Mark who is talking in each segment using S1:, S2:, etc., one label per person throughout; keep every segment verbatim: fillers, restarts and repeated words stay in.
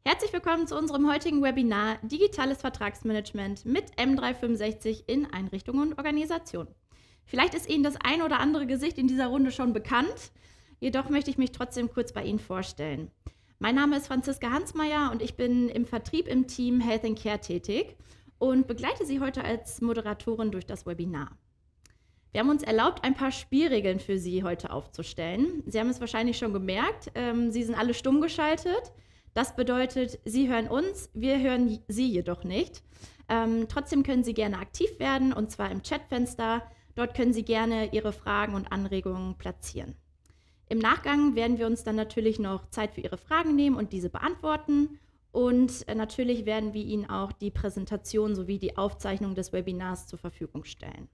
S1: Herzlich willkommen zu unserem heutigen Webinar Digitales Vertragsmanagement mit M dreihundertfünfundsechzig in Einrichtungen und Organisationen. Vielleicht ist Ihnen das ein oder andere Gesicht in dieser Runde schon bekannt, jedoch möchte ich mich trotzdem kurz bei Ihnen vorstellen. Mein Name ist Franziska Hansmeier und ich bin im Vertrieb im Team Health and Care tätig und begleite Sie heute als Moderatorin durch das Webinar. Wir haben uns erlaubt, ein paar Spielregeln für Sie heute aufzustellen. Sie haben es wahrscheinlich schon gemerkt, ähm, Sie sind alle stumm geschaltet. Das bedeutet, Sie hören uns, wir hören Sie jedoch nicht. Ähm, trotzdem können Sie gerne aktiv werden, und zwar im Chatfenster. Dort können Sie gerne Ihre Fragen und Anregungen platzieren. Im Nachgang werden wir uns dann natürlich noch Zeit für Ihre Fragen nehmen und diese beantworten. Und äh, natürlich werden wir Ihnen auch die Präsentation sowie die Aufzeichnung des Webinars zur Verfügung stellen.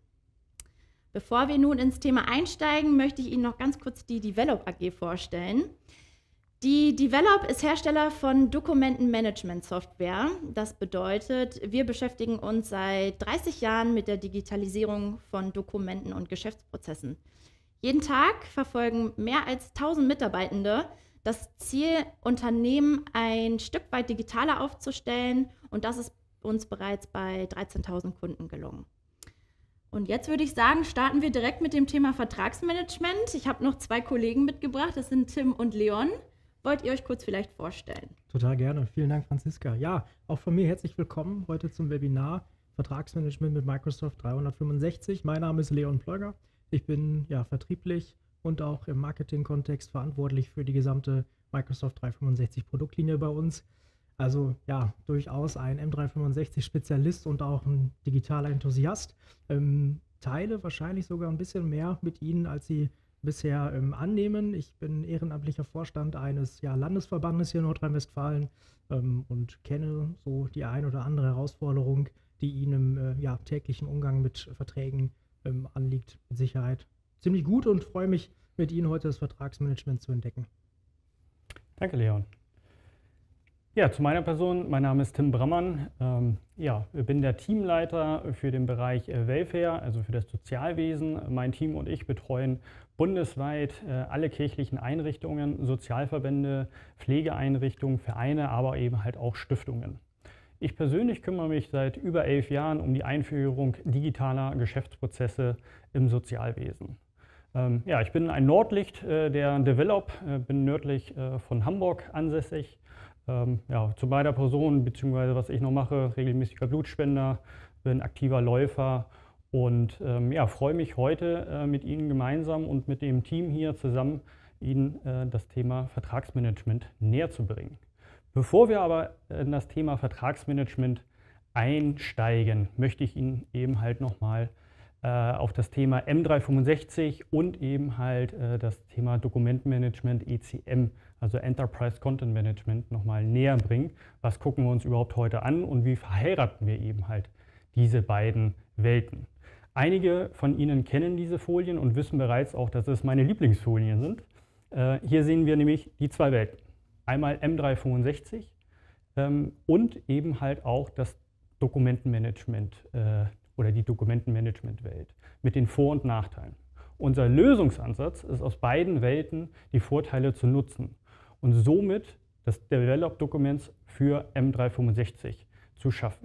S1: Bevor wir nun ins Thema einsteigen, möchte ich Ihnen noch ganz kurz die Develop A G vorstellen. Die Develop ist Hersteller von Dokumentenmanagement-Software. Das bedeutet, wir beschäftigen uns seit dreißig Jahren mit der Digitalisierung von Dokumenten und Geschäftsprozessen. Jeden Tag verfolgen mehr als tausend Mitarbeitende das Ziel, Unternehmen ein Stück weit digitaler aufzustellen, und das ist uns bereits bei dreizehntausend Kunden gelungen. Und jetzt würde ich sagen, starten wir direkt mit dem Thema Vertragsmanagement. Ich habe noch zwei Kollegen mitgebracht, das sind Tim und Leon. Wollt ihr euch kurz vielleicht vorstellen?
S2: Total gerne. Vielen Dank, Franziska. Ja, auch von mir herzlich willkommen heute zum Webinar Vertragsmanagement mit Microsoft dreihundertfünfundsechzig. Mein Name ist Leon Pleuger. Ich bin ja vertrieblich und auch im Marketing-Kontext verantwortlich für die gesamte Microsoft dreihundertfünfundsechzig Produktlinie bei uns. Also ja, durchaus ein M dreihundertfünfundsechzig-Spezialist und auch ein digitaler Enthusiast. Ähm, teile wahrscheinlich sogar ein bisschen mehr mit Ihnen, als Sie bisher ähm, annehmen. Ich bin ehrenamtlicher Vorstand eines ja, Landesverbandes hier in Nordrhein-Westfalen ähm, und kenne so die ein oder andere Herausforderung, die Ihnen im äh, ja, täglichen Umgang mit Verträgen ähm, anliegt, mit Sicherheit ziemlich gut, und freue mich, mit Ihnen heute das Vertragsmanagement zu entdecken.
S3: Danke, Leon. Ja, zu meiner Person. Mein Name ist Tim Brammann. Ähm, ja, ich bin der Teamleiter für den Bereich äh, Welfare, also für das Sozialwesen. Mein Team und ich betreuen bundesweit äh, alle kirchlichen Einrichtungen, Sozialverbände, Pflegeeinrichtungen, Vereine, aber eben halt auch Stiftungen. Ich persönlich kümmere mich seit über elf Jahren um die Einführung digitaler Geschäftsprozesse im Sozialwesen. Ähm, ja, ich bin ein Nordlicht äh, der Develop, äh, bin nördlich äh, von Hamburg ansässig. Ähm, ja, zu meiner Person, beziehungsweise was ich noch mache: regelmäßiger Blutspender, bin aktiver Läufer und ähm, ja, freue mich heute äh, mit Ihnen gemeinsam und mit dem Team hier zusammen Ihnen äh, das Thema Vertragsmanagement näher zu bringen. Bevor wir aber in das Thema Vertragsmanagement einsteigen, möchte ich Ihnen eben halt nochmal äh, auf das Thema M dreihundertfünfundsechzig und eben halt äh, das Thema Dokumentenmanagement E C M, also Enterprise Content Management, nochmal näher bringen. Was gucken wir uns überhaupt heute an und wie verheiraten wir eben halt diese beiden Welten? Einige von Ihnen kennen diese Folien und wissen bereits auch, dass es meine Lieblingsfolien sind. Äh, hier sehen wir nämlich die zwei Welten. Einmal M dreihundertfünfundsechzig ähm, und eben halt auch das Dokumentenmanagement äh, oder die Dokumentenmanagement-Welt mit den Vor- und Nachteilen. Unser Lösungsansatz ist, aus beiden Welten die Vorteile zu nutzen und somit das Develop-Dokuments für M dreihundertfünfundsechzig zu schaffen.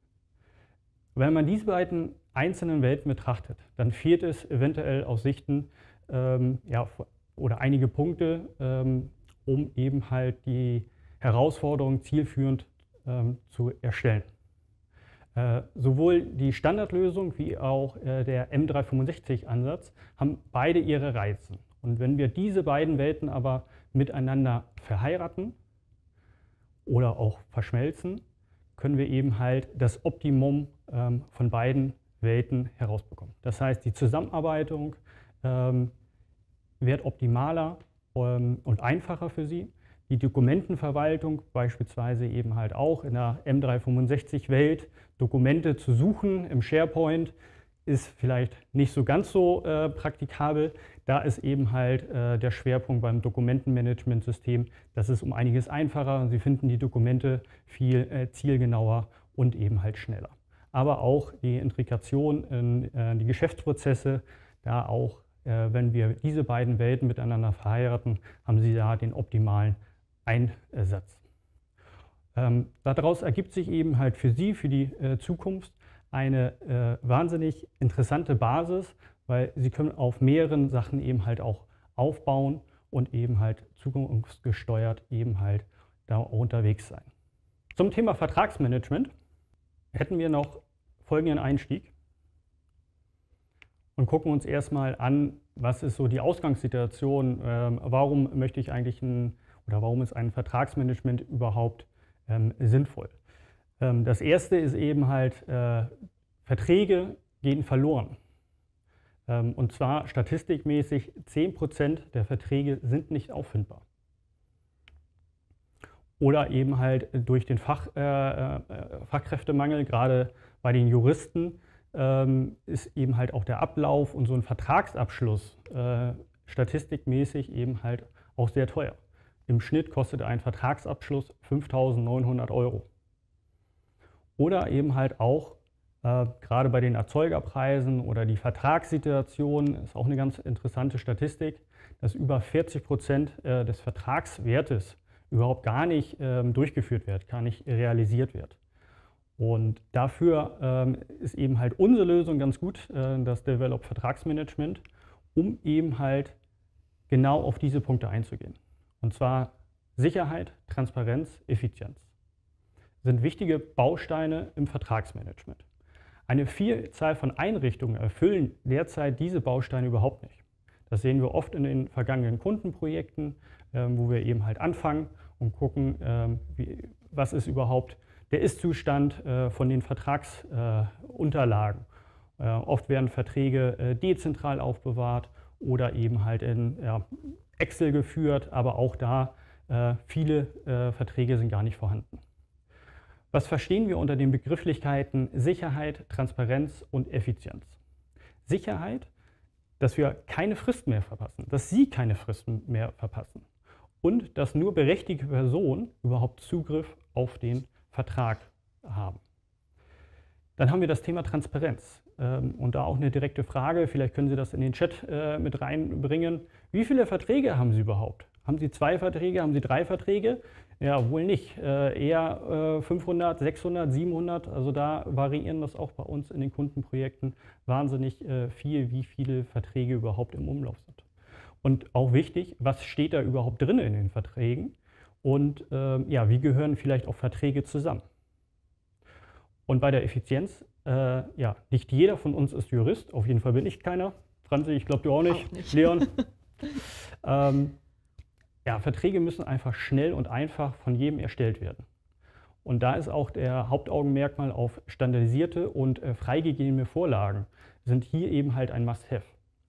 S3: Wenn man diese beiden einzelnen Welten betrachtet, dann fehlt es eventuell aus Sichten ähm, ja, oder einige Punkte, ähm, um eben halt die Herausforderung zielführend ähm, zu erstellen. Äh, sowohl die Standardlösung wie auch äh, der M dreihundertfünfundsechzig-Ansatz haben beide ihre Reize. Und wenn wir diese beiden Welten aber miteinander verheiraten oder auch verschmelzen, können wir eben halt das Optimum ähm, von beiden Welten herausbekommen. Das heißt, die Zusammenarbeitung ähm, wird optimaler ähm, und einfacher für Sie. Die Dokumentenverwaltung beispielsweise eben halt auch in der M dreihundertfünfundsechzig-Welt, Dokumente zu suchen im SharePoint, ist vielleicht nicht so ganz so äh, praktikabel. Da ist eben halt äh, der Schwerpunkt beim Dokumentenmanagementsystem. Das ist um einiges einfacher und Sie finden die Dokumente viel äh, zielgenauer und eben halt schneller. Aber auch die Integration in äh, die Geschäftsprozesse, da auch, äh, wenn wir diese beiden Welten miteinander verheiraten, haben Sie da den optimalen Einsatz. Ähm, daraus ergibt sich eben halt für Sie, für die äh, Zukunft, eine äh, wahnsinnig interessante Basis, weil Sie können auf mehreren Sachen eben halt auch aufbauen und eben halt zukunftsgesteuert eben halt da unterwegs sein. Zum Thema Vertragsmanagement hätten wir noch folgenden Einstieg und gucken uns erstmal an, was ist so die Ausgangssituation, ähm, warum möchte ich eigentlich ein, oder warum ist ein Vertragsmanagement überhaupt ähm, sinnvoll. Ähm, das erste ist eben halt, äh, Verträge gehen verloren. Ähm, und zwar statistikmäßig zehn Prozent der Verträge sind nicht auffindbar. Oder eben halt durch den Fach, äh, äh, Fachkräftemangel, gerade bei den Juristen, ähm, ist eben halt auch der Ablauf und so ein Vertragsabschluss äh, statistikmäßig eben halt auch sehr teuer. Im Schnitt kostet ein Vertragsabschluss fünftausendneunhundert Euro. Oder eben halt auch, äh, gerade bei den Erzeugerpreisen oder die Vertragssituation, ist auch eine ganz interessante Statistik, dass über vierzig Prozent äh, des Vertragswertes überhaupt gar nicht ähm, durchgeführt wird, gar nicht realisiert wird. Und dafür ähm, ist eben halt unsere Lösung ganz gut, äh, das Develop Vertragsmanagement, um eben halt genau auf diese Punkte einzugehen. Und zwar Sicherheit, Transparenz, Effizienz sind wichtige Bausteine im Vertragsmanagement. Eine Vielzahl von Einrichtungen erfüllen derzeit diese Bausteine überhaupt nicht. Das sehen wir oft in den vergangenen Kundenprojekten, ähm, wo wir eben halt anfangen und gucken, ähm, wie, was ist überhaupt der Ist-Zustand äh, von den Vertragsunterlagen. Äh, äh, oft werden Verträge äh, dezentral aufbewahrt oder eben halt in ja, Excel geführt, aber auch da äh, viele äh, Verträge sind gar nicht vorhanden. Was verstehen wir unter den Begrifflichkeiten Sicherheit, Transparenz und Effizienz? Sicherheit, dass wir keine Fristen mehr verpassen, dass Sie keine Fristen mehr verpassen und dass nur berechtigte Personen überhaupt Zugriff auf den Vertrag haben. Dann haben wir das Thema Transparenz ähm, und da auch eine direkte Frage, vielleicht können Sie das in den Chat äh, mit reinbringen. Wie viele Verträge haben Sie überhaupt? Haben Sie zwei Verträge, haben Sie drei Verträge? Ja, wohl nicht. Äh, eher äh, fünfhundert, sechshundert, siebenhundert. Also da variieren das auch bei uns in den Kundenprojekten wahnsinnig äh, viel, wie viele Verträge überhaupt im Umlauf sind. Und auch wichtig, was steht da überhaupt drin in den Verträgen? Und äh, ja, wie gehören vielleicht auch Verträge zusammen? Und bei der Effizienz, äh, ja, nicht jeder von uns ist Jurist. Auf jeden Fall bin ich keiner. Franzi, ich glaube du auch nicht.
S1: Auch nicht.
S3: Leon. ähm, Ja, Verträge müssen einfach schnell und einfach von jedem erstellt werden. Und da ist auch der Hauptaugenmerkmal auf standardisierte und äh, freigegebene Vorlagen, sind hier eben halt ein Must-Have.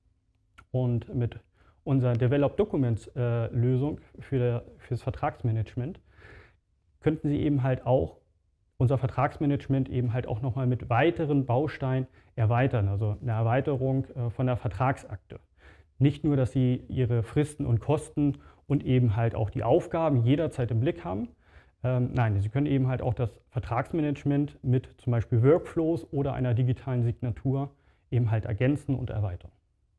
S3: Und mit unserer Develop Documents äh, Lösung für, der, für das Vertragsmanagement könnten Sie eben halt auch unser Vertragsmanagement eben halt auch nochmal mit weiteren Bausteinen erweitern, also eine Erweiterung äh, von der Vertragsakte. Nicht nur, dass Sie Ihre Fristen und Kosten und eben halt auch die Aufgaben jederzeit im Blick haben. Ähm, nein, Sie können eben halt auch das Vertragsmanagement mit zum Beispiel Workflows oder einer digitalen Signatur eben halt ergänzen und erweitern.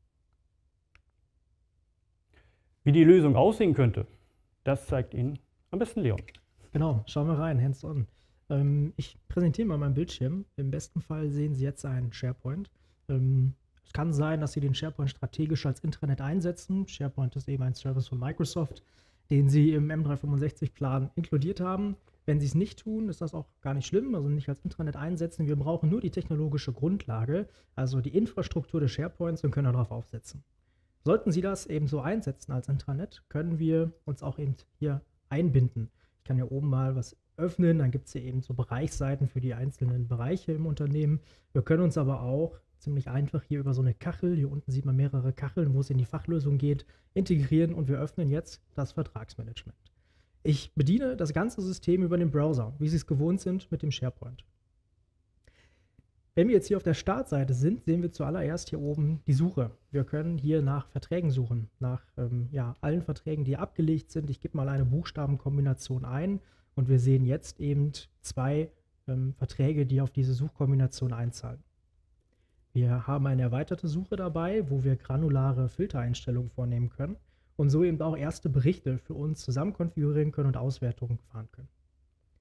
S3: Wie die Lösung aussehen könnte, das zeigt Ihnen am besten Leon.
S2: Genau, schauen wir rein, hands-on. Ähm, ich präsentiere mal meinen Bildschirm. Im besten Fall sehen Sie jetzt einen SharePoint. Ähm, Es kann sein, dass Sie den SharePoint strategisch als Intranet einsetzen. SharePoint ist eben ein Service von Microsoft, den Sie im M dreihundertfünfundsechzig-Plan inkludiert haben. Wenn Sie es nicht tun, ist das auch gar nicht schlimm, also nicht als Intranet einsetzen. Wir brauchen nur die technologische Grundlage, also die Infrastruktur des SharePoints und können darauf aufsetzen. Sollten Sie das eben so einsetzen als Intranet, können wir uns auch eben hier einbinden. Ich kann hier oben mal was öffnen, dann gibt es hier eben so Bereichsseiten für die einzelnen Bereiche im Unternehmen. Wir können uns aber auch ziemlich einfach hier über so eine Kachel, hier unten sieht man mehrere Kacheln, wo es in die Fachlösung geht, integrieren und wir öffnen jetzt das Vertragsmanagement. Ich bediene das ganze System über den Browser, wie Sie es gewohnt sind mit dem SharePoint. Wenn wir jetzt hier auf der Startseite sind, sehen wir zuallererst hier oben die Suche. Wir können hier nach Verträgen suchen, nach ähm, ja, allen Verträgen, die abgelegt sind. Ich gebe mal eine Buchstabenkombination ein und wir sehen jetzt eben zwei ähm, Verträge, die auf diese Suchkombination einzahlen. Wir haben eine erweiterte Suche dabei, wo wir granulare Filtereinstellungen vornehmen können und so eben auch erste Berichte für uns zusammen konfigurieren können und Auswertungen fahren können.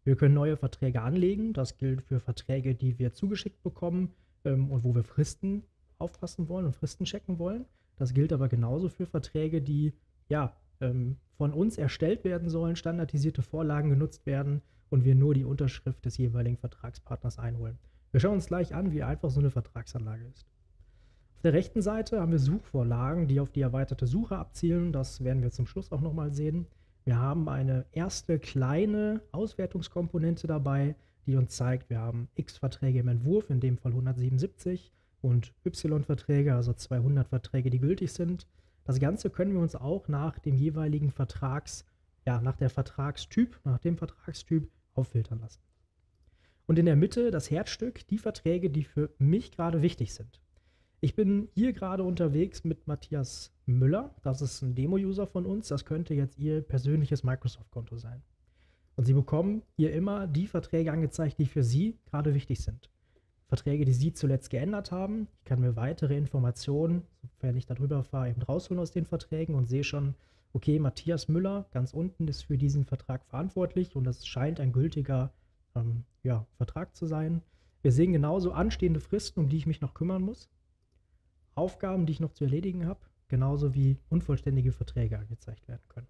S2: Wir können neue Verträge anlegen. Das gilt für Verträge, die wir zugeschickt bekommen ähm, und wo wir Fristen aufpassen wollen und Fristen checken wollen. Das gilt aber genauso für Verträge, die ja, ähm, von uns erstellt werden sollen, standardisierte Vorlagen genutzt werden und wir nur die Unterschrift des jeweiligen Vertragspartners einholen. Wir schauen uns gleich an, wie einfach so eine Vertragsanlage ist. Auf der rechten Seite haben wir Suchvorlagen, die auf die erweiterte Suche abzielen. Das werden wir zum Schluss auch nochmal sehen. Wir haben eine erste kleine Auswertungskomponente dabei, die uns zeigt, wir haben X-Verträge im Entwurf, in dem Fall hundertsiebenundsiebzig, und Y-Verträge, also zweihundert Verträge, die gültig sind. Das Ganze können wir uns auch nach dem jeweiligen Vertrags, ja, nach der Vertragstyp, nach dem Vertragstyp auffiltern lassen. Und in der Mitte das Herzstück, die Verträge, die für mich gerade wichtig sind. Ich bin hier gerade unterwegs mit Matthias Müller. Das ist ein Demo-User von uns. Das könnte jetzt Ihr persönliches Microsoft-Konto sein. Und Sie bekommen hier immer die Verträge angezeigt, die für Sie gerade wichtig sind. Verträge, die Sie zuletzt geändert haben. Ich kann mir weitere Informationen, sofern ich darüber fahre, eben rausholen aus den Verträgen und sehe schon, okay, Matthias Müller ganz unten ist für diesen Vertrag verantwortlich und das scheint ein gültiger ähm, ja, Vertrag zu sein. Wir sehen genauso anstehende Fristen, um die ich mich noch kümmern muss. Aufgaben, die ich noch zu erledigen habe, genauso wie unvollständige Verträge angezeigt werden können.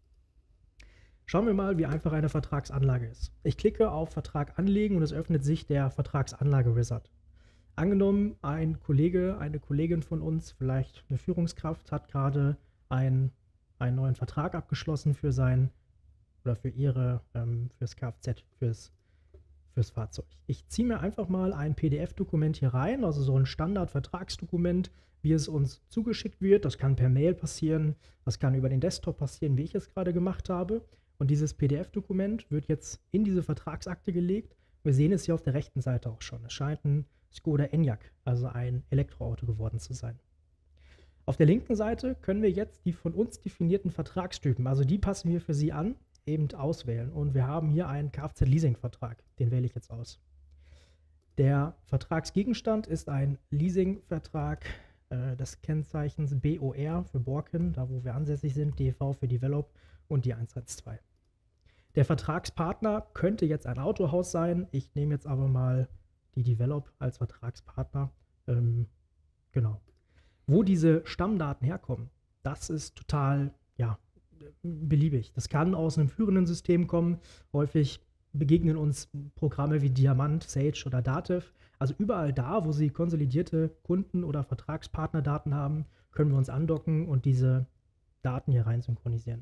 S2: Schauen wir mal, wie einfach eine Vertragsanlage ist. Ich klicke auf Vertrag anlegen und es öffnet sich der Vertragsanlage-Wizard. Angenommen, ein Kollege, eine Kollegin von uns, vielleicht eine Führungskraft, hat gerade ein, einen neuen Vertrag abgeschlossen für sein oder für ihre, ähm, fürs Kfz, fürs fürs Fahrzeug. Ich ziehe mir einfach mal ein P D F-Dokument hier rein, also so ein Standard-Vertragsdokument, wie es uns zugeschickt wird. Das kann per Mail passieren, das kann über den Desktop passieren, wie ich es gerade gemacht habe. Und dieses P D F-Dokument wird jetzt in diese Vertragsakte gelegt. Wir sehen es hier auf der rechten Seite auch schon. Es scheint ein Skoda Enyaq, also ein Elektroauto geworden zu sein. Auf der linken Seite können wir jetzt die von uns definierten Vertragstypen, also die passen wir für Sie an, eben auswählen. Und wir haben hier einen Kfz-Leasing-Vertrag. Den wähle ich jetzt aus. Der Vertragsgegenstand ist ein Leasing-Vertrag äh, des Kennzeichens B O R für Borken, da wo wir ansässig sind, D V für Develop und die eins eins zwei. Der Vertragspartner könnte jetzt ein Autohaus sein. Ich nehme jetzt aber mal die Develop als Vertragspartner. Ähm, genau. Wo diese Stammdaten herkommen, das ist total, ja, beliebig. Das kann aus einem führenden System kommen. Häufig begegnen uns Programme wie Diamant, Sage oder Dativ. Also überall da, wo Sie konsolidierte Kunden- oder Vertragspartnerdaten haben, können wir uns andocken und diese Daten hier rein synchronisieren.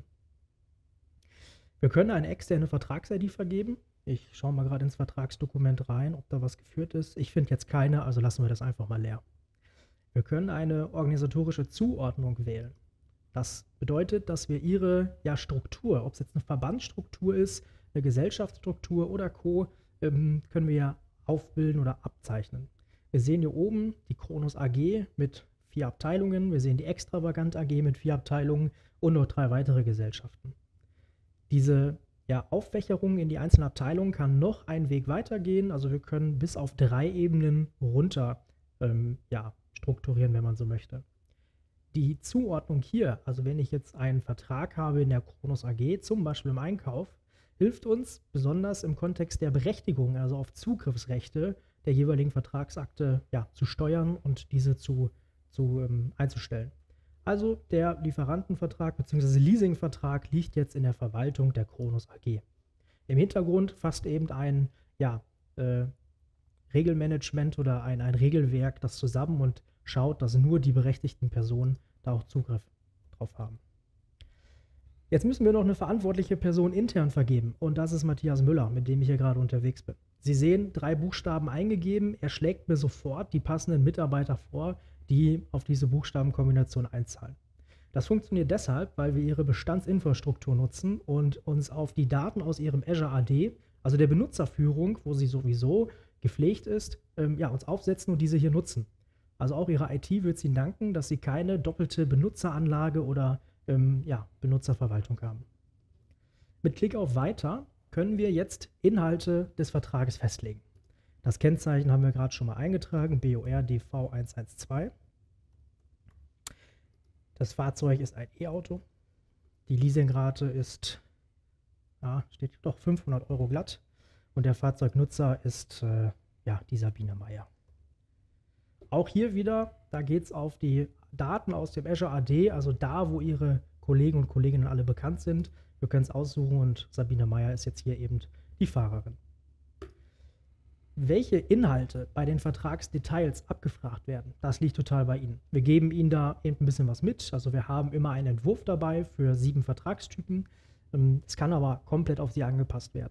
S2: Wir können eine externe Vertrags-I D vergeben. Ich schaue mal gerade ins Vertragsdokument rein, ob da was geführt ist. Ich finde jetzt keine, also lassen wir das einfach mal leer. Wir können eine organisatorische Zuordnung wählen. Das bedeutet, dass wir Ihre ja, Struktur, ob es jetzt eine Verbandsstruktur ist, eine Gesellschaftsstruktur oder Co., ähm, können wir ja aufbilden oder abzeichnen. Wir sehen hier oben die Kronos A G mit vier Abteilungen, wir sehen die Extravagant A G mit vier Abteilungen und noch drei weitere Gesellschaften. Diese ja, Auffächerung in die einzelnen Abteilungen kann noch einen Weg weitergehen, also wir können bis auf drei Ebenen runter ähm, ja, strukturieren, wenn man so möchte. Die Zuordnung hier, also wenn ich jetzt einen Vertrag habe in der Kronos A G, zum Beispiel im Einkauf, hilft uns besonders im Kontext der Berechtigung, also auf Zugriffsrechte der jeweiligen Vertragsakte ja, zu steuern und diese zu, zu ähm, einzustellen. Also der Lieferantenvertrag bzw. Leasingvertrag liegt jetzt in der Verwaltung der Kronos A G. Im Hintergrund fasst eben ein ja, äh, Regelmanagement oder ein, ein Regelwerk das zusammen und schaut, dass nur die berechtigten Personen da auch Zugriff drauf haben. Jetzt müssen wir noch eine verantwortliche Person intern vergeben und das ist Matthias Müller, mit dem ich hier gerade unterwegs bin. Sie sehen, drei Buchstaben eingegeben, er schlägt mir sofort die passenden Mitarbeiter vor, die auf diese Buchstabenkombination einzahlen. Das funktioniert deshalb, weil wir ihre Bestandsinfrastruktur nutzen und uns auf die Daten aus ihrem Azure A D, also der Benutzerführung, wo sie sowieso gepflegt ist, ähm, ja, uns aufsetzen und diese hier nutzen. Also auch Ihre I T wird Ihnen danken, dass Sie keine doppelte Benutzeranlage oder ähm, ja, Benutzerverwaltung haben. Mit Klick auf Weiter können wir jetzt Inhalte des Vertrages festlegen. Das Kennzeichen haben wir gerade schon mal eingetragen, B O R D V eins eins zwei. Das Fahrzeug ist ein E-Auto. Die Leasingrate ist, ja, steht doch fünfhundert Euro glatt. und der Fahrzeugnutzer ist äh, ja, die Sabine Meyer. Auch hier wieder, da geht es auf die Daten aus dem Azure A D, also da, wo Ihre Kollegen und Kolleginnen alle bekannt sind. Wir können es aussuchen und Sabine Meyer ist jetzt hier eben die Fahrerin. Welche Inhalte bei den Vertragsdetails abgefragt werden, das liegt total bei Ihnen. Wir geben Ihnen da eben ein bisschen was mit. Also wir haben immer einen Entwurf dabei für sieben Vertragstypen. Es kann aber komplett auf Sie angepasst werden.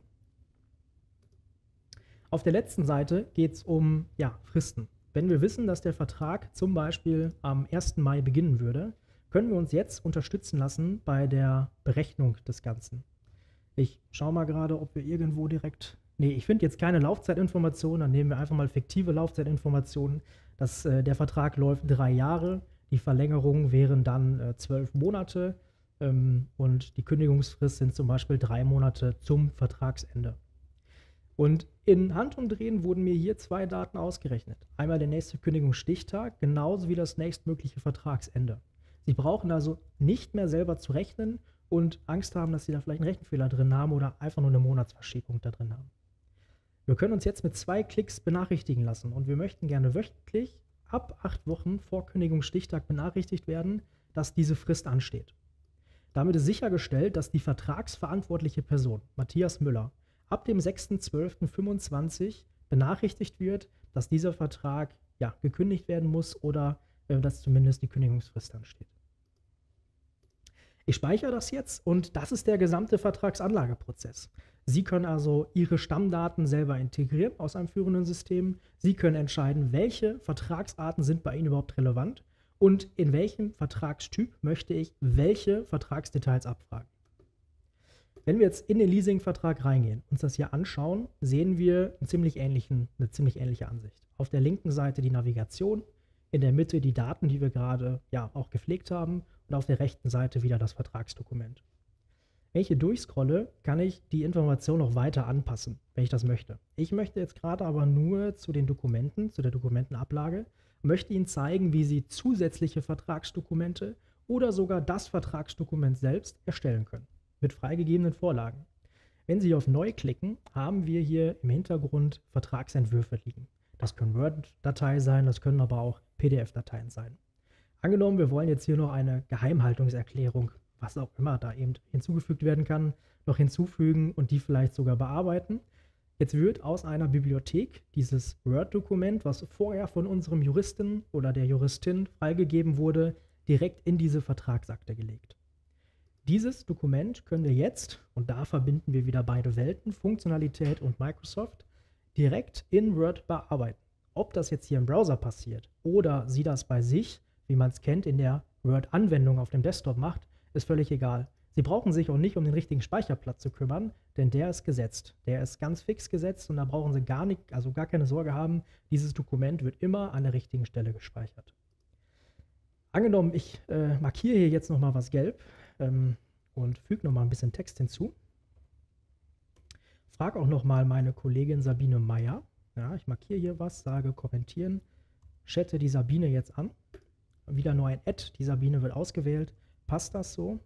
S2: Auf der letzten Seite geht es um ja, Fristen. Wenn wir wissen, dass der Vertrag zum Beispiel am ersten Mai beginnen würde, können wir uns jetzt unterstützen lassen bei der Berechnung des Ganzen. Ich schaue mal gerade, ob wir irgendwo direkt... Nee, ich finde jetzt keine Laufzeitinformationen, dann nehmen wir einfach mal fiktive Laufzeitinformationen. Das, äh, der Vertrag läuft drei Jahre, die Verlängerung wären dann äh, zwölf Monate ähm, und die Kündigungsfrist sind zum Beispiel drei Monate zum Vertragsende. Und in Handumdrehen wurden mir hier zwei Daten ausgerechnet. Einmal der nächste Kündigungsstichtag, genauso wie das nächstmögliche Vertragsende. Sie brauchen also nicht mehr selber zu rechnen und Angst haben, dass Sie da vielleicht einen Rechenfehler drin haben oder einfach nur eine Monatsverschiebung da drin haben. Wir können uns jetzt mit zwei Klicks benachrichtigen lassen und wir möchten gerne wöchentlich ab acht Wochen vor Kündigungsstichtag benachrichtigt werden, dass diese Frist ansteht. Damit ist sichergestellt, dass die vertragsverantwortliche Person, Matthias Müller, ab dem sechster zwölfter fünfundzwanzig benachrichtigt wird, dass dieser Vertrag ja, gekündigt werden muss oder äh, dass zumindest die Kündigungsfrist ansteht. Ich speichere das jetzt und das ist der gesamte Vertragsanlageprozess. Sie können also Ihre Stammdaten selber integrieren aus einem führenden System. Sie können entscheiden, welche Vertragsarten sind bei Ihnen überhaupt relevant und in welchem Vertragstyp möchte ich welche Vertragsdetails abfragen. Wenn wir jetzt in den Leasingvertrag reingehen, uns das hier anschauen, sehen wir einen ziemlich ähnlichen, eine ziemlich ähnliche Ansicht. Auf der linken Seite die Navigation, in der Mitte die Daten, die wir gerade ja auch gepflegt haben und auf der rechten Seite wieder das Vertragsdokument. Wenn ich hier durchscrolle, kann ich die Information noch weiter anpassen, wenn ich das möchte. Ich möchte jetzt gerade aber nur zu den Dokumenten, zu der Dokumentenablage, möchte Ihnen zeigen, wie Sie zusätzliche Vertragsdokumente oder sogar das Vertragsdokument selbst erstellen können, mit freigegebenen Vorlagen. Wenn Sie auf Neu klicken, haben wir hier im Hintergrund Vertragsentwürfe liegen. Das können Word-Dateien sein, das können aber auch P D F-Dateien sein. Angenommen, wir wollen jetzt hier noch eine Geheimhaltungserklärung, was auch immer da eben hinzugefügt werden kann, noch hinzufügen und die vielleicht sogar bearbeiten. Jetzt wird aus einer Bibliothek dieses Word-Dokument, was vorher von unserem Juristen oder der Juristin freigegeben wurde, direkt in diese Vertragsakte gelegt. Dieses Dokument können wir jetzt, und da verbinden wir wieder beide Welten, Funktionalität und Microsoft, direkt in Word bearbeiten. Ob das jetzt hier im Browser passiert oder Sie das bei sich, wie man es kennt, in der Word-Anwendung auf dem Desktop macht, ist völlig egal. Sie brauchen sich auch nicht um den richtigen Speicherplatz zu kümmern, denn der ist gesetzt. Der ist ganz fix gesetzt und da brauchen Sie gar nicht, also gar keine Sorge haben, dieses Dokument wird immer an der richtigen Stelle gespeichert. Angenommen, ich äh, markiere hier jetzt nochmal was gelb ähm, und füge nochmal ein bisschen Text hinzu. Frage auch nochmal meine Kollegin Sabine Meyer. Ja, ich markiere hier was, sage kommentieren, chatte die Sabine jetzt an. Wieder nur ein Add, die Sabine wird ausgewählt. Passt das so?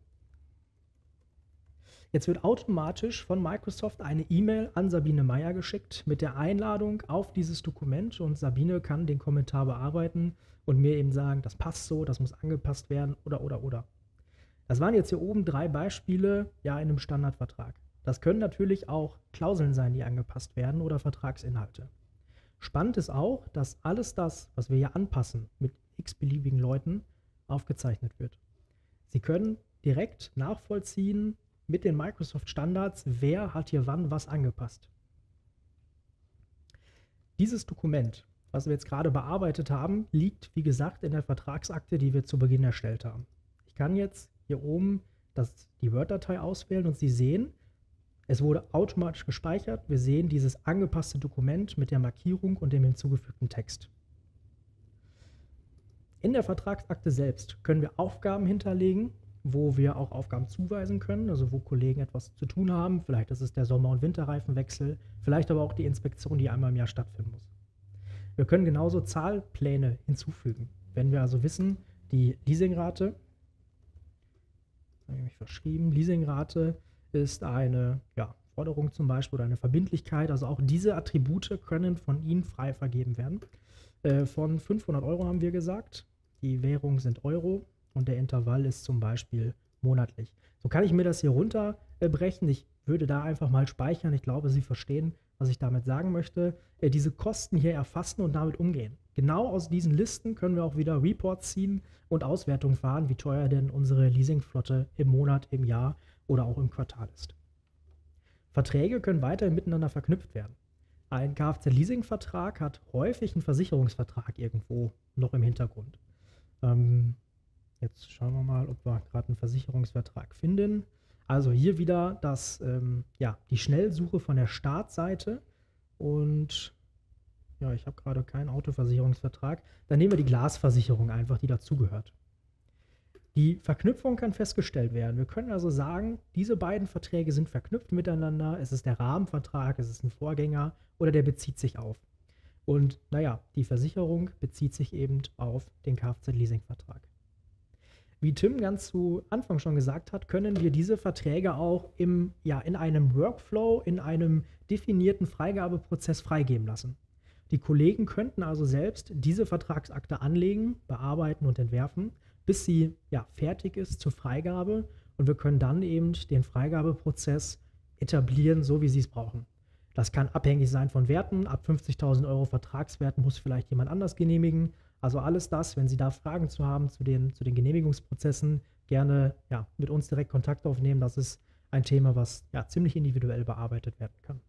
S2: Jetzt wird automatisch von Microsoft eine E-Mail an Sabine Meyer geschickt mit der Einladung auf dieses Dokument und Sabine kann den Kommentar bearbeiten und mir eben sagen, das passt so, das muss angepasst werden oder oder oder. Das waren jetzt hier oben drei Beispiele ja, in einem Standardvertrag. Das können natürlich auch Klauseln sein, die angepasst werden oder Vertragsinhalte. Spannend ist auch, dass alles das, was wir hier anpassen, mit x-beliebigen Leuten aufgezeichnet wird. Sie können direkt nachvollziehen mit den Microsoft-Standards, wer hat hier wann was angepasst. Dieses Dokument, was wir jetzt gerade bearbeitet haben, liegt, wie gesagt, in der Vertragsakte, die wir zu Beginn erstellt haben. Ich kann jetzt hier oben das, die Word-Datei auswählen und Sie sehen, es wurde automatisch gespeichert. Wir sehen dieses angepasste Dokument mit der Markierung und dem hinzugefügten Text. In der Vertragsakte selbst können wir Aufgaben hinterlegen, wo wir auch Aufgaben zuweisen können, also wo Kollegen etwas zu tun haben. Vielleicht ist es der Sommer- und Winterreifenwechsel, vielleicht aber auch die Inspektion, die einmal im Jahr stattfinden muss. Wir können genauso Zahlpläne hinzufügen. Wenn wir also wissen, die Leasingrate, habe ich mich verschrieben, Leasingrate ist eine ja, Forderung zum Beispiel oder eine Verbindlichkeit. Also auch diese Attribute können von Ihnen frei vergeben werden. Äh, von fünfhundert Euro haben wir gesagt. Die Währung sind Euro und der Intervall ist zum Beispiel monatlich. So kann ich mir das hier runterbrechen. Ich würde da einfach mal speichern. Ich glaube, Sie verstehen, was ich damit sagen möchte. Äh, diese Kosten hier erfassen und damit umgehen. Genau aus diesen Listen können wir auch wieder Reports ziehen und Auswertungen fahren, wie teuer denn unsere Leasingflotte im Monat, im Jahr oder auch im Quartal ist. Verträge können weiterhin miteinander verknüpft werden. Ein Kfz-Leasing-Vertrag hat häufig einen Versicherungsvertrag irgendwo noch im Hintergrund. Ähm, jetzt schauen wir mal, ob wir gerade einen Versicherungsvertrag finden. Also hier wieder das, ähm, ja, die Schnellsuche von der Startseite und ja, ich habe gerade keinen Autoversicherungsvertrag. Dann nehmen wir die Glasversicherung einfach, die dazugehört. Die Verknüpfung kann festgestellt werden. Wir können also sagen, diese beiden Verträge sind verknüpft miteinander. Es ist der Rahmenvertrag, es ist ein Vorgänger oder der bezieht sich auf. Und naja, die Versicherung bezieht sich eben auf den Kfz-Leasing-Vertrag. Wie Tim ganz zu Anfang schon gesagt hat, können wir diese Verträge auch im, ja, in einem Workflow, in einem definierten Freigabeprozess freigeben lassen. Die Kollegen könnten also selbst diese Vertragsakte anlegen, bearbeiten und entwerfen, bis sie ja, fertig ist zur Freigabe und wir können dann eben den Freigabeprozess etablieren, so wie sie es brauchen. Das kann abhängig sein von Werten. Ab fünfzigtausend Euro Vertragswert muss vielleicht jemand anders genehmigen. Also alles das, wenn Sie da Fragen zu haben zu den, zu den Genehmigungsprozessen, gerne ja, mit uns direkt Kontakt aufnehmen. Das ist ein Thema, was ja, ziemlich individuell bearbeitet werden kann.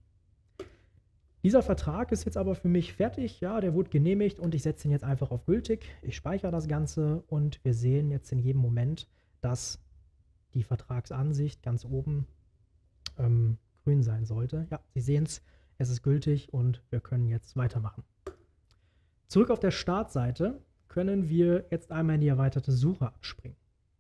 S2: Dieser Vertrag ist jetzt aber für mich fertig, ja, der wurde genehmigt und ich setze ihn jetzt einfach auf gültig. Ich speichere das Ganze und wir sehen jetzt in jedem Moment, dass die Vertragsansicht ganz oben ähm, grün sein sollte. Ja, Sie sehen es, es ist gültig und wir können jetzt weitermachen. Zurück auf der Startseite können wir jetzt einmal in die erweiterte Suche abspringen.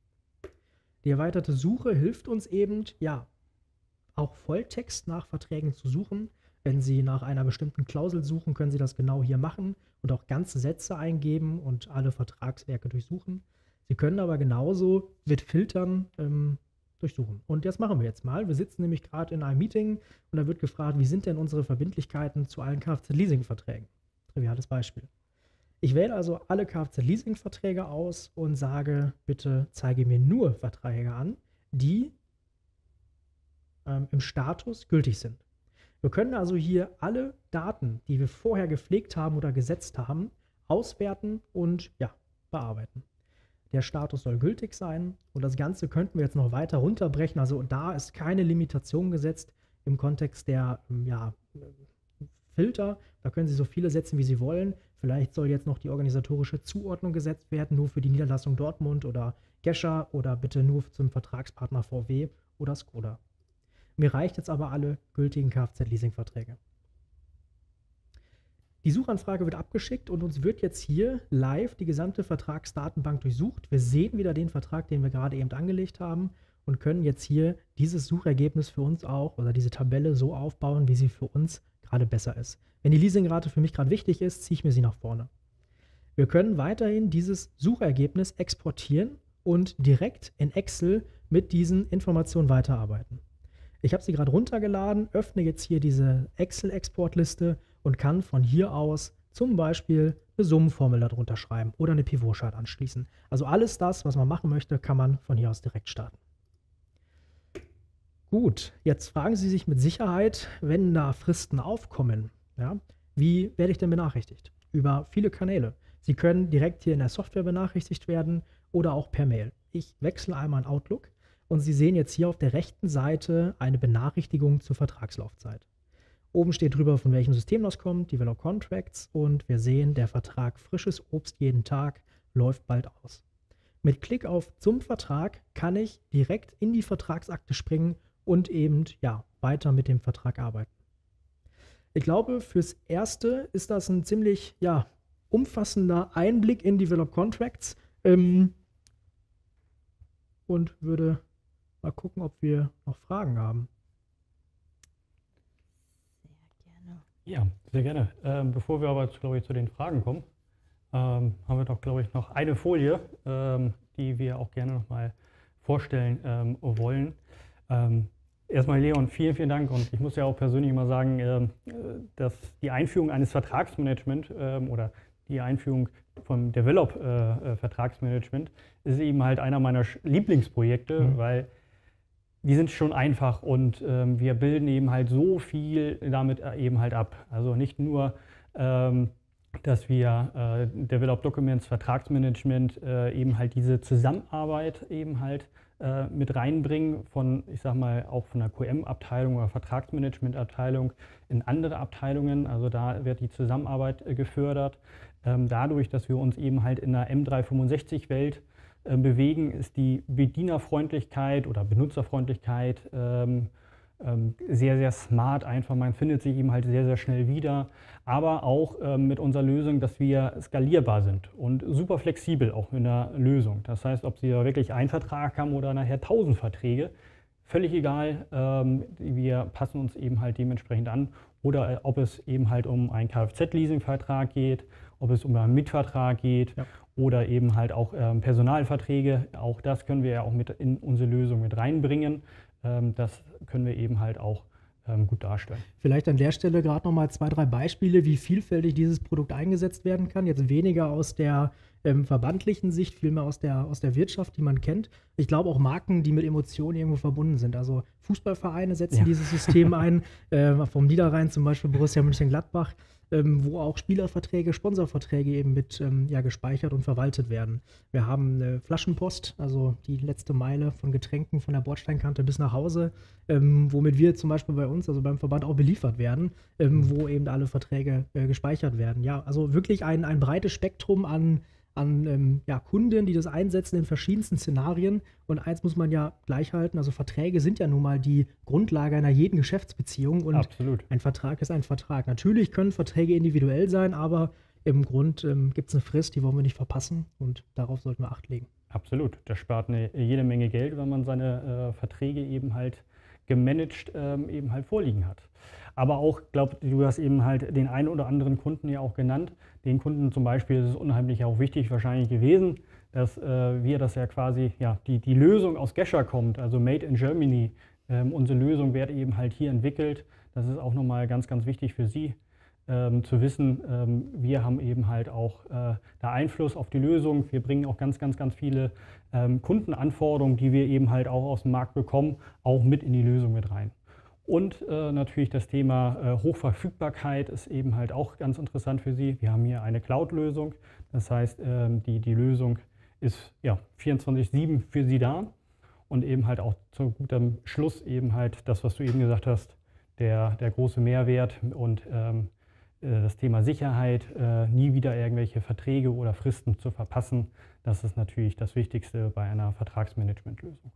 S2: Die erweiterte Suche hilft uns eben, ja, auch Volltext nach Verträgen zu suchen. Wenn Sie nach einer bestimmten Klausel suchen, können Sie das genau hier machen und auch ganze Sätze eingeben und alle Vertragswerke durchsuchen. Sie können aber genauso mit Filtern ähm, durchsuchen. Und das machen wir jetzt mal. Wir sitzen nämlich gerade in einem Meeting und da wird gefragt, wie sind denn unsere Verbindlichkeiten zu allen Kfz-Leasing-Verträgen? Triviales Beispiel. Ich wähle also alle Kfz-Leasing-Verträge aus und sage, bitte zeige mir nur Verträge an, die ähm, im Status gültig sind. Wir können also hier alle Daten, die wir vorher gepflegt haben oder gesetzt haben, auswerten und ja, bearbeiten. Der Status soll gültig sein und das Ganze könnten wir jetzt noch weiter runterbrechen. Also da ist keine Limitation gesetzt im Kontext der ja, Filter. Da können Sie so viele setzen, wie Sie wollen. Vielleicht soll jetzt noch die organisatorische Zuordnung gesetzt werden, nur für die Niederlassung Dortmund oder Gescher oder bitte nur zum Vertragspartner V W oder Skoda. Mir reicht jetzt aber alle gültigen Kfz-Leasing-Verträge. Die Suchanfrage wird abgeschickt und uns wird jetzt hier live die gesamte Vertragsdatenbank durchsucht. Wir sehen wieder den Vertrag, den wir gerade eben angelegt haben und können jetzt hier dieses Suchergebnis für uns auch oder diese Tabelle so aufbauen, wie sie für uns gerade besser ist. Wenn die Leasingrate für mich gerade wichtig ist, ziehe ich mir sie nach vorne. Wir können weiterhin dieses Suchergebnis exportieren und direkt in Excel mit diesen Informationen weiterarbeiten. Ich habe sie gerade runtergeladen, öffne jetzt hier diese Excel-Exportliste und kann von hier aus zum Beispiel eine Summenformel darunter schreiben oder eine Pivot-Chart anschließen. Also alles das, was man machen möchte, kann man von hier aus direkt starten. Gut, jetzt fragen Sie sich mit Sicherheit, wenn da Fristen aufkommen, ja, wie werde ich denn benachrichtigt? Über viele Kanäle. Sie können direkt hier in der Software benachrichtigt werden oder auch per Mail. Ich wechsle einmal in Outlook. Und Sie sehen jetzt hier auf der rechten Seite eine Benachrichtigung zur Vertragslaufzeit. Oben steht drüber, von welchem System das kommt, Develop Contracts, und wir sehen, der Vertrag frisches Obst jeden Tag läuft bald aus. Mit Klick auf zum Vertrag kann ich direkt in die Vertragsakte springen und eben ja, weiter mit dem Vertrag arbeiten. Ich glaube, fürs Erste ist das ein ziemlich ja, umfassender Einblick in Develop Contracts ähm, und würde mal gucken, ob wir noch Fragen haben.
S3: Sehr gerne. Ja, sehr gerne. Ähm, bevor wir aber, glaube ich, zu den Fragen kommen, ähm, haben wir doch, glaube ich, noch eine Folie, ähm, die wir auch gerne noch mal vorstellen ähm, wollen. Ähm, Erstmal Leon, vielen, vielen Dank und ich muss ja auch persönlich mal sagen, äh, dass die Einführung eines Vertragsmanagement äh, oder die Einführung vom Develop-Vertragsmanagement äh, ist eben halt einer meiner Lieblingsprojekte, mhm. weil die sind schon einfach und äh, wir bilden eben halt so viel damit eben halt ab. Also nicht nur, ähm, dass wir äh, Develop Documents, Vertragsmanagement äh, eben halt diese Zusammenarbeit eben halt äh, mit reinbringen von, ich sag mal, auch von der Q M-Abteilung oder Vertragsmanagement-Abteilung in andere Abteilungen. Also da wird die Zusammenarbeit äh, gefördert. Ähm, dadurch, dass wir uns eben halt in der M dreihundertfünfundsechzig-Welt äh, bewegen, ist die Bedienerfreundlichkeit oder Benutzerfreundlichkeit ähm, ähm, sehr, sehr smart einfach. Man findet sich eben halt sehr, sehr schnell wieder. Aber auch ähm, mit unserer Lösung, dass wir skalierbar sind und super flexibel auch in der Lösung. Das heißt, ob Sie ja wirklich einen Vertrag haben oder nachher tausend Verträge, völlig egal. Ähm, wir passen uns eben halt dementsprechend an. Oder äh, ob es eben halt um einen Kfz-Leasing-Vertrag geht, ob es um einen Mietvertrag geht, ja. oder eben halt auch ähm, Personalverträge. Auch das können wir ja auch mit in unsere Lösung mit reinbringen. Ähm, das können wir eben halt auch ähm, gut darstellen.
S2: Vielleicht an der Stelle gerade noch mal zwei, drei Beispiele, wie vielfältig dieses Produkt eingesetzt werden kann. Jetzt weniger aus der ähm, verbandlichen Sicht, vielmehr aus der, aus der Wirtschaft, die man kennt. Ich glaube auch Marken, die mit Emotionen irgendwo verbunden sind. Also Fußballvereine setzen ja. dieses System ein, äh, vom Niederrhein zum Beispiel Borussia Mönchengladbach, ähm, wo auch Spielerverträge, Sponsorverträge eben mit ähm, ja, gespeichert und verwaltet werden. Wir haben eine Flaschenpost, also die letzte Meile von Getränken von der Bordsteinkante bis nach Hause, ähm, womit wir zum Beispiel bei uns, also beim Verband, auch beliefert werden, ähm, wo eben alle Verträge äh, gespeichert werden. Ja, also wirklich ein, ein breites Spektrum an an ähm, ja, Kunden, die das einsetzen in verschiedensten Szenarien. Und eins muss man ja gleich halten, also Verträge sind ja nun mal die Grundlage einer jeden Geschäftsbeziehung. Und
S3: Absolut.
S2: Ein Vertrag ist ein Vertrag. Natürlich können Verträge individuell sein, aber im Grund ähm, gibt es eine Frist, die wollen wir nicht verpassen und darauf sollten wir Acht legen.
S3: Absolut. Das spart eine, jede Menge Geld, wenn man seine äh, Verträge eben halt gemanagt ähm, eben halt vorliegen hat. Aber auch, glaube du hast eben halt den einen oder anderen Kunden ja auch genannt. Den Kunden zum Beispiel ist es unheimlich auch wichtig wahrscheinlich gewesen, dass äh, wir das ja quasi, ja, die, die Lösung aus Gescher kommt, also Made in Germany. Ähm, unsere Lösung wird eben halt hier entwickelt. Das ist auch nochmal ganz, ganz wichtig für Sie ähm, zu wissen. Ähm, wir haben eben halt auch äh, da Einfluss auf die Lösung. Wir bringen auch ganz, ganz, ganz viele ähm, Kundenanforderungen, die wir eben halt auch aus dem Markt bekommen, auch mit in die Lösung mit rein. Und äh, natürlich das Thema äh, Hochverfügbarkeit ist eben halt auch ganz interessant für Sie. Wir haben hier eine Cloud-Lösung, das heißt, ähm, die, die Lösung ist ja, vierundzwanzig sieben für Sie da und eben halt auch zu gutem Schluss eben halt das, was du eben gesagt hast, der, der große Mehrwert und ähm, äh, das Thema Sicherheit, äh, nie wieder irgendwelche Verträge oder Fristen zu verpassen. Das ist natürlich das Wichtigste bei einer Vertragsmanagementlösung.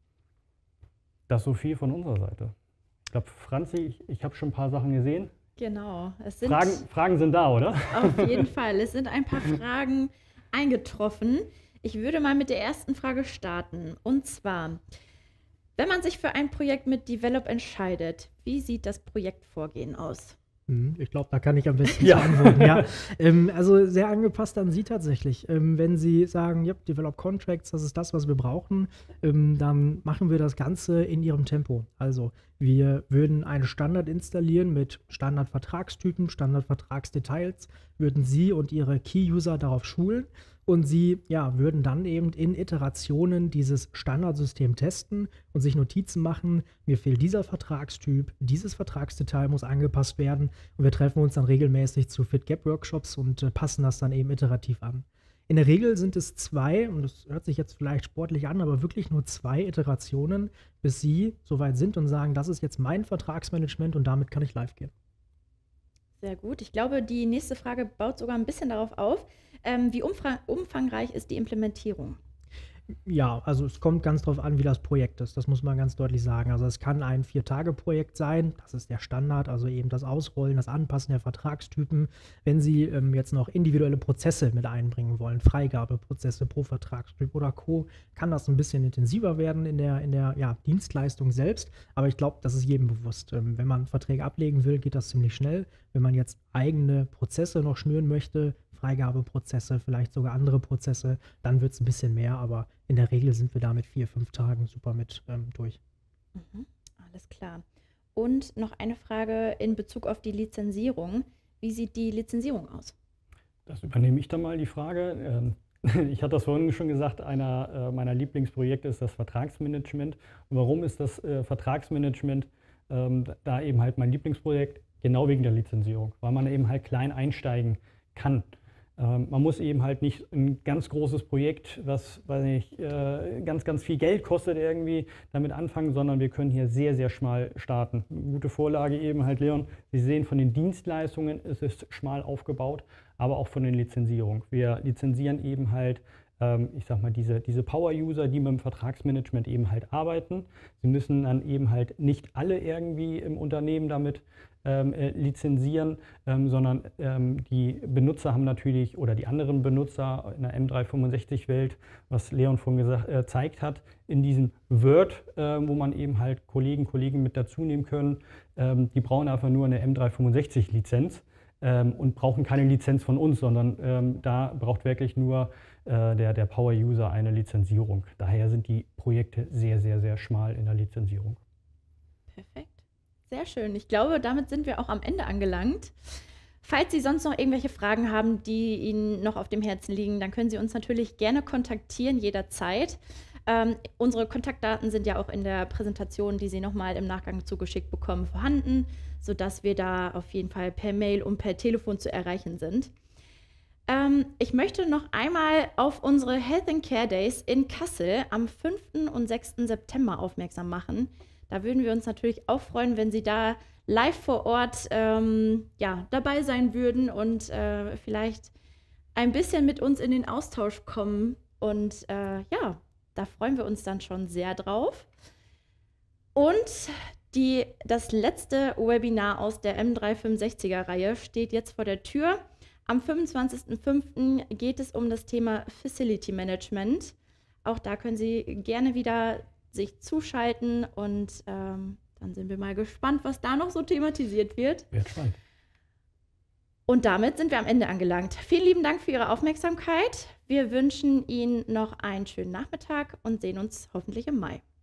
S3: Das so viel von unserer Seite. Ich glaube, Franzi, ich, ich habe schon ein paar Sachen gesehen.
S1: Genau. Es sind
S3: Fragen, Fragen sind da, oder?
S1: Auf jeden Fall. Es sind ein paar Fragen eingetroffen. Ich würde mal mit der ersten Frage starten. Und zwar, wenn man sich für ein Projekt mit Develop entscheidet, wie sieht das Projektvorgehen aus?
S2: Ich glaube, da kann ich am besten
S3: ja.
S2: antworten. Ja. ähm, also sehr angepasst an Sie tatsächlich. Ähm, wenn Sie sagen, ja, Develop Contracts, das ist das, was wir brauchen, ähm, dann machen wir das Ganze in Ihrem Tempo. Also wir würden einen Standard installieren mit Standardvertragstypen, Standardvertragsdetails, würden Sie und Ihre Key-User darauf schulen. Und Sie ja, würden dann eben in Iterationen dieses Standardsystem testen und sich Notizen machen, mir fehlt dieser Vertragstyp, dieses Vertragsdetail muss angepasst werden. Und wir treffen uns dann regelmäßig zu Fit-Gap-Workshops und äh, passen das dann eben iterativ an. In der Regel sind es zwei, und das hört sich jetzt vielleicht sportlich an, aber wirklich nur zwei Iterationen, bis Sie soweit sind und sagen, das ist jetzt mein Vertragsmanagement und damit kann ich live gehen.
S1: Sehr gut. Ich glaube, die nächste Frage baut sogar ein bisschen darauf auf. Ähm, wie umfang- umfangreich ist die Implementierung?
S2: Ja, also es kommt ganz drauf an, wie das Projekt ist. Das muss man ganz deutlich sagen. Also es kann ein Vier-Tage-Projekt sein. Das ist der Standard, also eben das Ausrollen, das Anpassen der Vertragstypen. Wenn Sie ähm, jetzt noch individuelle Prozesse mit einbringen wollen, Freigabeprozesse pro Vertragstyp oder Co., kann das ein bisschen intensiver werden in der, in der ja, Dienstleistung selbst. Aber ich glaube, das ist jedem bewusst. Ähm, wenn man Verträge ablegen will, geht das ziemlich schnell. Wenn man jetzt eigene Prozesse noch schnüren möchte, Freigabeprozesse, vielleicht sogar andere Prozesse, dann wird es ein bisschen mehr, aber in der Regel sind wir da mit vier, fünf Tagen super mit ähm, durch.
S1: Mhm, Alles klar. Und noch eine Frage in Bezug auf die Lizenzierung. Wie sieht die Lizenzierung aus?
S3: Das übernehme ich dann mal die Frage. Ähm, Ich hatte das vorhin schon gesagt, einer äh, meiner Lieblingsprojekte ist das Vertragsmanagement. Und warum ist das äh, Vertragsmanagement ähm, da eben halt mein Lieblingsprojekt? Genau wegen der Lizenzierung, weil man eben halt klein einsteigen kann. Ähm, man muss eben halt nicht ein ganz großes Projekt, was weiß nicht, äh, ganz, ganz viel Geld kostet, irgendwie damit anfangen, sondern wir können hier sehr, sehr schmal starten. Eine gute Vorlage eben halt, Leon. Sie sehen, von den Dienstleistungen ist es schmal aufgebaut, aber auch von den Lizenzierungen. Wir lizenzieren eben halt, ähm, ich sag mal, diese, diese Power-User, die mit dem Vertragsmanagement eben halt arbeiten. Sie müssen dann eben halt nicht alle irgendwie im Unternehmen damit ähm, äh, lizenzieren, ähm, sondern ähm, die Benutzer haben natürlich, oder die anderen Benutzer in der M dreihundertfünfundsechzig-Welt, was Leon vorhin gesagt, äh, zeigt hat, in diesem Word, äh, wo man eben halt Kollegen, Kollegen mit dazu nehmen können, ähm, die brauchen einfach nur eine M dreihundertfünfundsechzig-Lizenz. Ähm, und brauchen keine Lizenz von uns, sondern ähm, da braucht wirklich nur äh, der, der Power-User eine Lizenzierung. Daher sind die Projekte sehr, sehr, sehr schmal in der Lizenzierung.
S1: Perfekt. Sehr schön. Ich glaube, damit sind wir auch am Ende angelangt. Falls Sie sonst noch irgendwelche Fragen haben, die Ihnen noch auf dem Herzen liegen, dann können Sie uns natürlich gerne kontaktieren, jederzeit. Ähm, unsere Kontaktdaten sind ja auch in der Präsentation, die Sie nochmal im Nachgang zugeschickt bekommen, vorhanden, sodass wir da auf jeden Fall per Mail und per Telefon zu erreichen sind. Ähm, ich möchte noch einmal auf unsere Health and Care Days in Kassel am fünften und sechsten September aufmerksam machen. Da würden wir uns natürlich auch freuen, wenn Sie da live vor Ort ähm, ja, dabei sein würden und äh, vielleicht ein bisschen mit uns in den Austausch kommen. Und äh, ja, da freuen wir uns dann schon sehr drauf. Und die, das letzte Webinar aus der M dreihundertfünfundsechziger-Reihe steht jetzt vor der Tür. Am fünfundzwanzigsten fünften geht es um das Thema Facility Management. Auch da können Sie gerne wieder sich zuschalten und ähm, dann sind wir mal gespannt, was da noch so thematisiert wird.
S3: Wird spannend.
S1: Und damit sind wir am Ende angelangt. Vielen lieben Dank für Ihre Aufmerksamkeit. Wir wünschen Ihnen noch einen schönen Nachmittag und sehen uns hoffentlich im Mai.